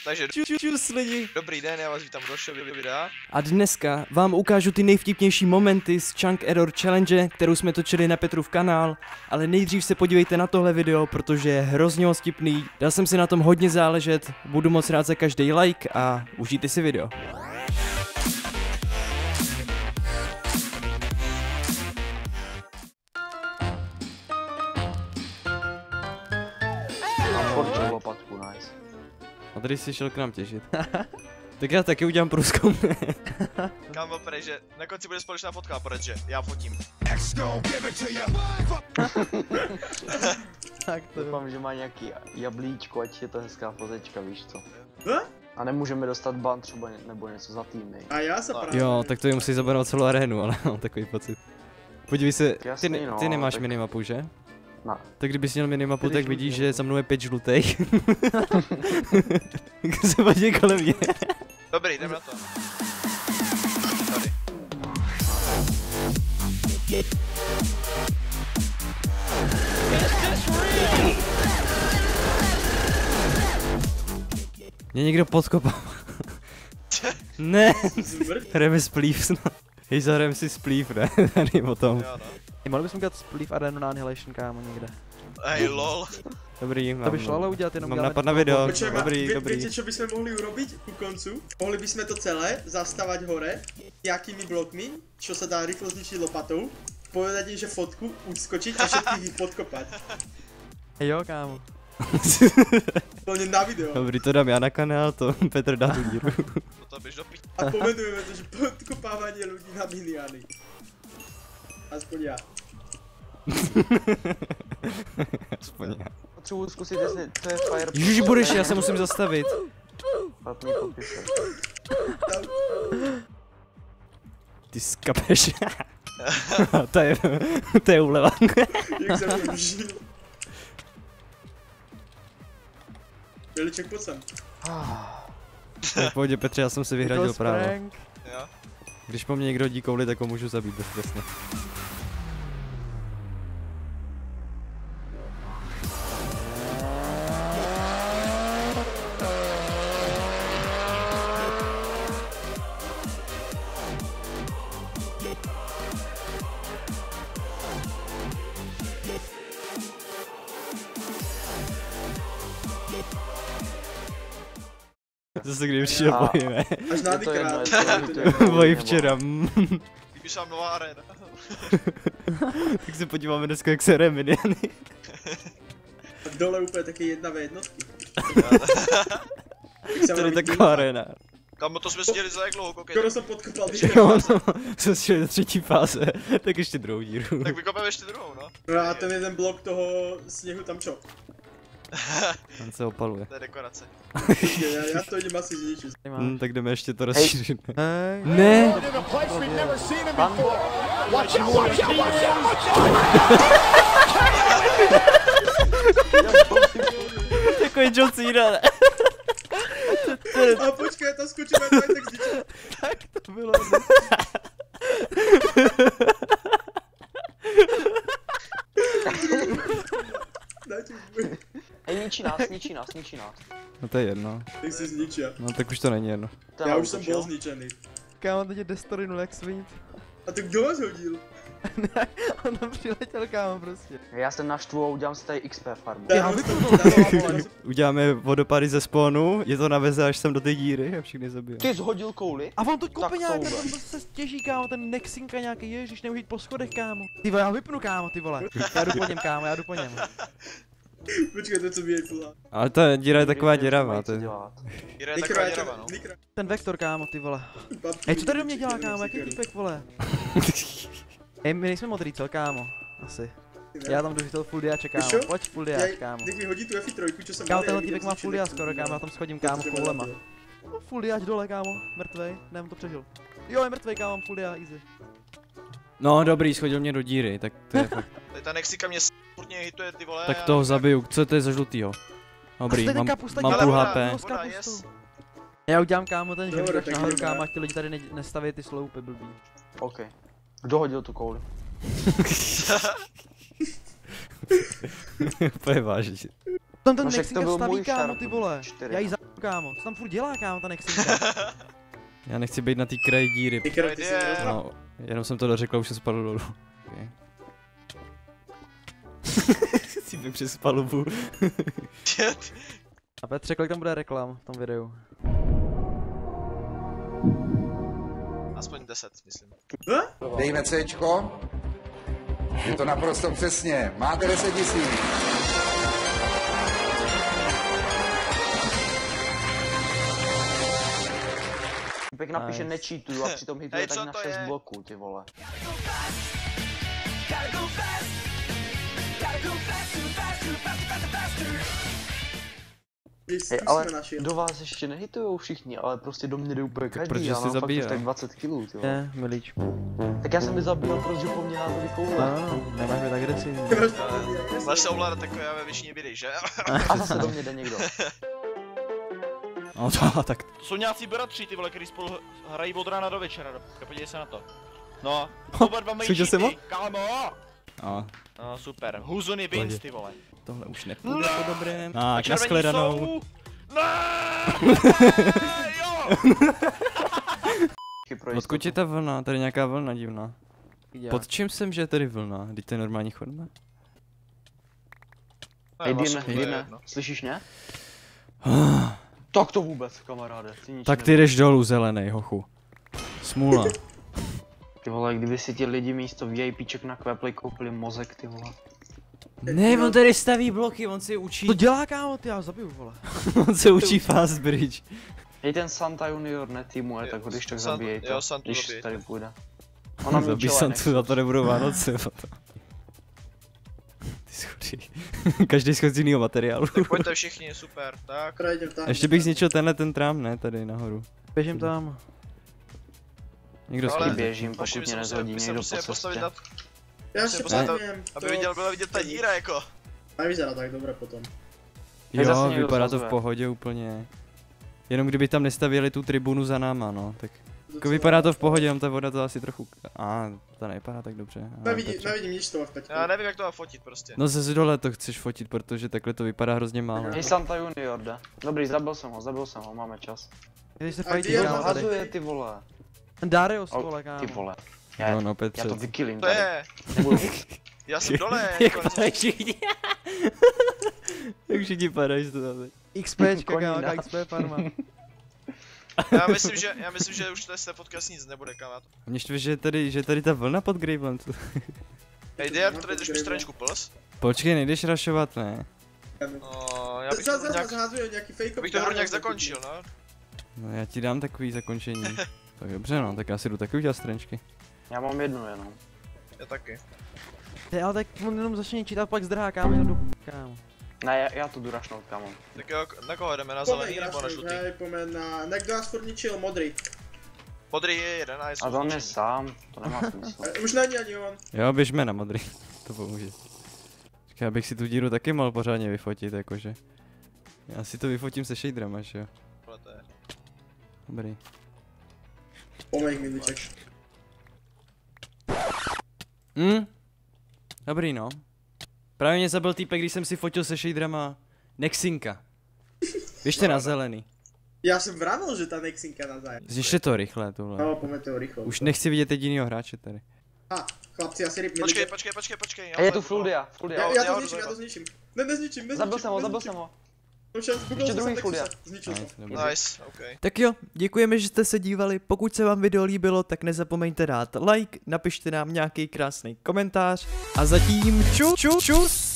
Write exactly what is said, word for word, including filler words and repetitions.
Takže čus lidi. Dobrý den, já vás vítám do dalšího videa. A dneska vám ukážu ty nejvtipnější momenty z Chunk Error Challenge, kterou jsme točili na Petrův kanál. Ale nejdřív se podívejte na tohle video, protože je hrozně moc vtipný. Dal jsem si na tom hodně záležet, budu moc rád za každý like a užijte si video. Lopatku, nice. A tady jsi šel k nám těžit. Tak já taky udělám průzkum. Kámo, prej, že na konci bude společná fotka, protože já fotím. Tak to doufám, že má nějaký jablíčko, ať je to hezká fotečka, víš co? Huh? A nemůžeme dostat ban třeba nebo něco za týmy. A já se právě. Jo, tak to je musí zabernout celou arénu, ale mám takový pocit. Podívej se, Jasný, ty, ne, no, ty nemáš tak... minimapu, že? No. Tak kdybys měl minimapu, Ty tak žlutý, vidíš, no. že za mnou je pět žlutých. Tak se podívej kolem mě. Dobrý, jdem na to. Tady. Mě někdo podkopal. Ne, Zmrt. hrajeme splýv snad. Hej, zahrajeme si splýv, ne? Tady potom. Jo, no. Hey, mohli bychom udělat splýv arenu na Annihilation, kámo, někde. Hej, lol. Dobrý, mám, To by šlo ale udělat jenom mám dělat napad na video, Počkej, dobrý, vy, dobrý. Víte, čo bychom mohli urobiť ku koncu? Mohli bychom to celé zastavať hore, jakými blokmi, čo sa dá rýchlo zničiť lopatou, povedať im, že fotku, uskočiť a všetkých ich podkopať. Hey, jo, kámo. Plně na video. Dobrý, to dám já na kanál, to Petr dá tu díru. Potom běž do pí... A pomenujeme to, že podkopávanie ľudí na miniany. Aspoň ja. Aspoň já. Potřebuji zkusit, jestli to je fire. Ježiš, budeš, já se musím zastavit. Špatný podpis. Ty skapeš. To je, to je úleva. Jak jsem to užil. Běliček, pojď sem. V pohodě, Petře, já jsem si vyhradil právo. Prank. Jo. Když po mně někdo hodí kouli, tak ho můžu zabít beztrestně. Zase kdy určitě A- bojíme. Až na Je to jedno, krát. jestli to je to Boj nebo- včera. mm. Líbíš vám nová arena. Tak se podíváme dneska, jak se hraje miniany. A dole úplně taky jedna ve jednotky. To je taková arena. Kámo, to jsme stěli za jak dlouho, koukej. Skoro jsem podkopal Jo, no, jsme šli do třetí fáze, tak ještě druhou díru. Tak vykopeme ještě druhou, no. No a ten jeden blok toho sněhu tam čo? On se opaluje. To je dekorace. Já, já to jdem asi zničit. Hm, tak jdeme ještě to rozšířit. Hej. Ne! Ban... Takový John Cena, ne? A počkej, já tam skočím a tak zničit. Tak to bylo. Dajte Hej, ničí nás, ničí nás, ničí nás. No to je jedno. Tak si zničil. No tak už to není jedno. Ten Já nám už jsem utočil. byl zničený. Kámo, teď je destorinul jak svít. A to kdo vás hodil? On tam přiletěl, kámo, prostě. Já jsem naštvu a udělám si tady X P farmu. Já už to Uděláme vodopády ze spawnu, je to naveze až sem do té díry a všichni zabijeme. Ty zhodil kouli? A on to kope Tak nějak, touhle. ten se stěží, kámo, ten Nexinka nějaký, ježiš, neužít po schodech, kámo. Ty vole, já ho vypnu, kámo, ty vole. Já jdu po něm, kámo, já jdu po něm. Počkej, to co mi je plná. Ale ta díra je taková Nevím, co děravá, mají to co je. dělat. Díra je taková Nikra, děrava, no. Nikra. Ten vektor, kámo, ty vole. Hej, co tady do mě dělá, kámo, jaký týpek, vole? Hej, my nejsme modrý, co, kámo? Asi. Já tam jdu to full diáče, kámo, Víš čo? pojď full Já, diáč, kámo. nech mi hodí tu F tři, čo jsem Kámo, malý, tenhle já týpek vidím, má co full zničit, diáč tak skoro, to kámo, já tam schodím, kámo, to koulema. dělá. No, full diáč dole, kámo, mrtvej, nevím, to přežil. Jo, je mrtvej, kámo, full diáč, easy. No dobrý, schodil mě do díry, tak to je fakt. Tady ta Nexika mě furt hituje, ty vole. Tak já- toho zabiju, co to je za žlutýho? Dobrý, ten mám, kapus, tady mám dělá půl voda, H P. voda. Voda, yes. Já udělám, kámo, ten Dobré, žemkač tak nahoru, dobrá. kámo, ať ty lidi tady ne nestaví ty sloupy blbý. OK. Kdo hodil tu kouli? Úplně vážně. Tam ten No však to Nexinka byl staví, můj kámo, šarp, ty vole. čtyři. Já jí za kámo. Co tam furt dělá, kámo, ta Nexinka? Já nechci být na té kraji díry. Ty krok, ty jsi Pojď, rozhodl. No, jenom jsem to dořekl, už jsem spadl dolů. Okay. Si bych přes palubu. A Petře, kolik tam bude reklam v tom videu? Aspoň deset, myslím. Dejme Cčko. Je to naprosto přesně. Máte deset tisíc. Pek napíše Nice. nečítuju a přitom hituje Hej, tak co na to šest je? bloků, ty vole. Hej, Hej, ale jsme našli. do vás ještě nehitujou všichni, ale prostě do mě jde úplně každý, protože já jsi mám fakt zabíjel. už tak dvacet kilů, ty vole. Ne, milíčku. Tak já jsem mi zabil, protože po mně házeli koule. No, nemáš být agresivní. Máš se ovládat jako já ve většině videí, že? A zase do mě jde někdo. No to, tak To jsou nějací bratři, ty vole, který spolu hrají od rána do večera, do... podívej se na to. No, oba dva mají Slyšel jsi cheaty, kámo! a No super, Huzony wins, ty vole. tohle už nepůjde po dobrém. Tak, Červení nashledanou. jsou... Ne! Jo! Odkud je ta vlna? Tady nějaká vlna divná. Viděl. Pod čím jsem, že je tady vlna? Teď to je normální chodba? Hej, Vlastně Dine, to je Dine, jedno. slyšíš mě? Tak to vůbec, kamaráde, ty nič Tak ty jdeš dolů, zelenej, hochu. Smůla. Ty vole, kdyby si ti lidi místo V I Pček na Queplay koupili mozek, ty vole. Ne, on tady staví bloky, on si učí, To dělá, kámo, ty já ho zabiju, vole. on se učí fast bridge. Hej, ten Santa Junior neteamuje, tak ho když tak Sant- zabijej jo, to, Santu když zabijej. tady půjde. Ona mě Zabij čela Santu, za to nebudou Vánoce potom. Ty schudí. Každý schod z jiného materiálu. Tak pojďte všichni, super, tak. Projdem tam. Ještě bych zničil tenhle ten trám, ne, tady nahoru. Běžím tam. Někdo Ale- schudí. běžím, Počkej, pokud my mě se nezhodí musíme, my se někdo po musíme postavit cestě. na... Já ještě musíme postavit- povím, Aby viděl, byla vidět ta díra, jako. Nevyzerá tak dobré potom. Tak zase Jo, někdo vypadá to v zazve. pohodě úplně. Jenom kdyby tam nestavěli tu tribunu za náma, no, tak. Jako Docela- vypadá to v pohodě, jenom ta voda to asi trochu... A, to nevypadá tak dobře. A, Nevidím, to- nevidím nic toho v peťku. Já nevím, jak to má fotit prostě. No ze dole to chceš fotit, protože takhle to vypadá hrozně málo. Hej, Santa Junior jde. Dobrý, zabil jsem ho, zabil jsem ho, máme čas. Když se A fajtí, kdy je Jo, kámo, to tady. hazuje, ty vole. Ten Darius, Au, vole, kámo. Ty vole. Já, No, no, já Petře. to vykillím To tady. je, Nebudu. já jsem dole, Jak jako, padají všichni. Jak všichni padají, to tam. XPčka, Koní kámo, dát. X P farma. já myslím, že, já myslím, že už z té podcast nic nebude, kamat. Mě štve, že je tady, že je tady ta vlna pod Gravelem. co- Hej, Diar, tady jdeš mi straničku plus? Počkej, nejdeš rašovat, ne? No, já bych Za, to za, nějak, zhazuje nějaký fake bych to hru nějak zakončil, no. No já ti dám takový zakončení. Tak dobře no, tak já si jdu taky udělat strančky. Já mám jednu jenom. Já taky. Ty, ale tak on jenom začne čítat, pak zdrhá, kámo, jenom do kámo. Ne, já, já to jdu rašnout, kamo. Tak jo, na koho jdeme, na Pomeň, zelený nebo na Rašnout, žlutý? hej, pomeň na... Nekdo nás furt ničil, modrý. Modrý je jeden a je A on je sám, to nemá smysl. Eh, Už není ani on. Jo, běžme na modrý, to pomůže. Čekaj, abych si tu díru taky mohl pořádně vyfotit, jakože. Já si to vyfotím se shaderem až jo. to je. Dobrý. Pomeň, miliček. Hm? Dobrý no. Právě mě zabil týpek, když jsem si fotil se shaderama Nexinka. Běžte na zelený. Já jsem vravil, že ta Nexinka na zájem. Znište to rychle, tohle. No, pomeň to rychle. Už nechci vidět jedinýho hráče tady. A, chlapci, asi ryb Počkej, miliček. počkej, počkej, počkej. A je tu Fuldia, Fuldia. Já, Jo, já já to ho zničím, já to dojdu. zničím. Ne, nezničím, nezničím. Zabil jsem ho, zabil nezničím. jsem ho. Už zbugl Ještě jsem druhý Nexuse. Fuldia. Zničil jsem. Nice, dobrý. Nice, OK. Tak jo, děkujeme, že jste se dívali. Pokud se vám video líbilo, tak nezapomeňte dát like, napište nám nějaký krásný komentář a zatím čus, čus, čus.